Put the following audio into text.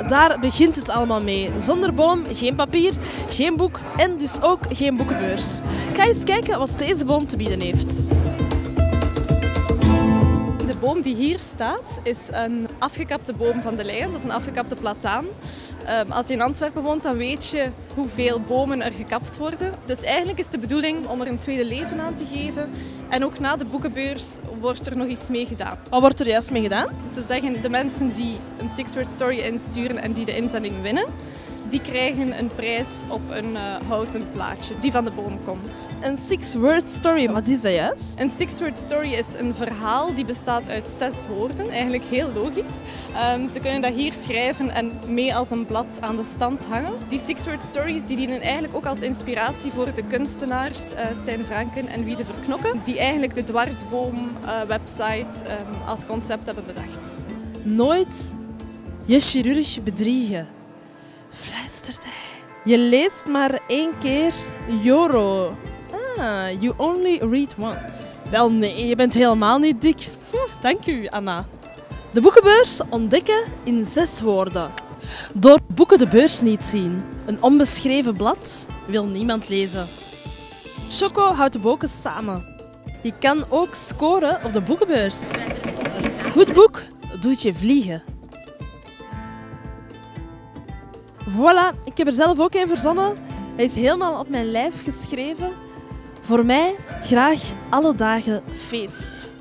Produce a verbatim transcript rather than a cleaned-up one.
daar begint het allemaal mee. Zonder boom, geen papier, geen boek en dus ook geen boekenbeurs. Ga eens kijken wat deze boom te bieden heeft. De boom die hier staat is een afgekapte boom van de Leyen. Dat is een afgekapte plataan. Um, als je in Antwerpen woont, dan weet je hoeveel bomen er gekapt worden. Dus eigenlijk is de bedoeling om er een tweede leven aan te geven. En ook na de boekenbeurs wordt er nog iets mee gedaan. Wat wordt er juist mee gedaan? Dus te zeggen, de mensen die een six-word story insturen en die de inzending winnen, die krijgen een prijs op een uh, houten plaatje die van de boom komt. Een six-word story, wat is dat juist? Een six-word story is een verhaal die bestaat uit zes woorden, eigenlijk heel logisch. Um, ze kunnen dat hier schrijven en mee als een blad aan de stand hangen. Die six-word stories die dienen eigenlijk ook als inspiratie voor de kunstenaars uh, Stijn Franken en Wie de Verknokken, die eigenlijk de Dwarsboom-website uh, um, als concept hebben bedacht. Nooit je chirurg bedriegen. Fluistert hij. Je leest maar één keer Joro. Ah, you only read once. Wel nee, je bent helemaal niet dik. Dank u, Anna. De boekenbeurs ontdekken in zes woorden. Door boeken de beurs niet zien. Een onbeschreven blad wil niemand lezen. Choco houdt de boeken samen. Je kan ook scoren op de boekenbeurs. Goed boek doet je vliegen. Voilà, ik heb er zelf ook een verzonnen. Hij is helemaal op mijn lijf geschreven. Voor mij graag alle dagen feest.